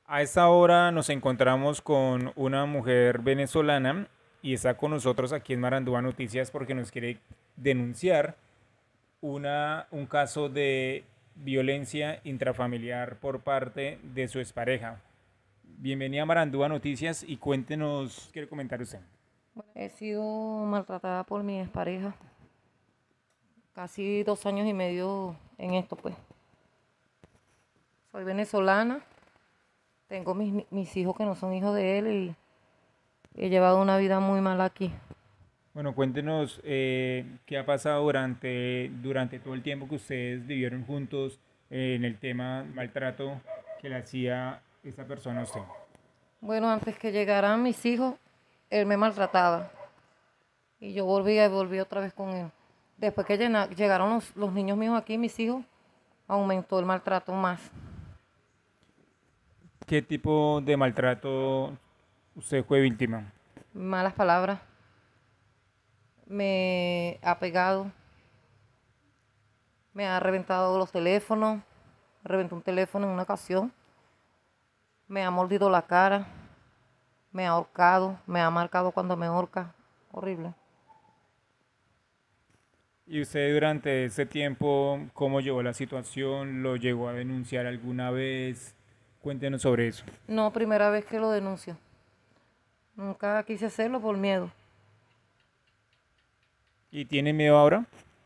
A esta hora nos encontramos con una mujer venezolana y está con nosotros aquí en Marandúa Noticias porque nos quiere denunciar un caso de violencia intrafamiliar por parte de su expareja. Bienvenida a Marandúa Noticias y cuéntenos, ¿qué quiere comentar usted? He sido maltratada por mi expareja, casi 2 años y medio en esto, pues. Soy venezolana, tengo mis hijos que no son hijos de él y he llevado una vida muy mala aquí. Bueno, cuéntenos qué ha pasado durante todo el tiempo que ustedes vivieron juntos en el tema maltrato que le hacía esa persona a usted. Bueno, antes que llegaran mis hijos, él me maltrataba y yo volví otra vez con él. Después que llegaron los niños míos aquí, mis hijos, aumentó el maltrato más. ¿Qué tipo de maltrato usted fue víctima? Malas palabras, me ha pegado, me ha reventado los teléfonos, reventó un teléfono en una ocasión, me ha mordido la cara, me ha ahorcado, me ha marcado cuando me ahorca. Horrible. ¿Y usted durante ese tiempo cómo llevó la situación? ¿Lo llegó a denunciar alguna vez? Cuéntenos sobre eso. No, primera vez que lo denuncio. Nunca quise hacerlo por miedo. ¿Y tiene miedo ahora?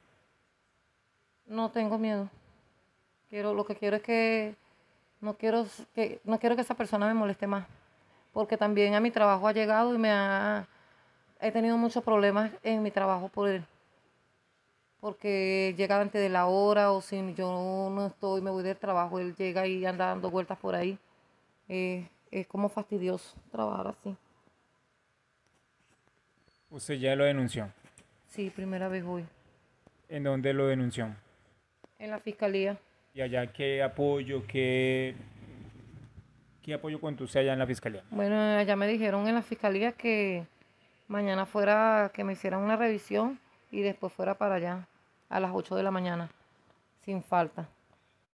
No tengo miedo. Lo que quiero es que no quiero que esa persona me moleste más. Porque también a mi trabajo ha llegado y he tenido muchos problemas en mi trabajo por él. Porque llega antes de la hora o si yo no estoy, me voy del trabajo, él llega y anda dando vueltas por ahí. Es como fastidioso trabajar así. Usted ya lo denunció. Sí, primera vez hoy. ¿En dónde lo denunció? En la fiscalía. ¿Y allá qué apoyo cuenta usted allá en la fiscalía? Bueno, allá me dijeron en la fiscalía que mañana fuera, que me hicieran una revisión y después fuera para allá a las 8 de la mañana, sin falta.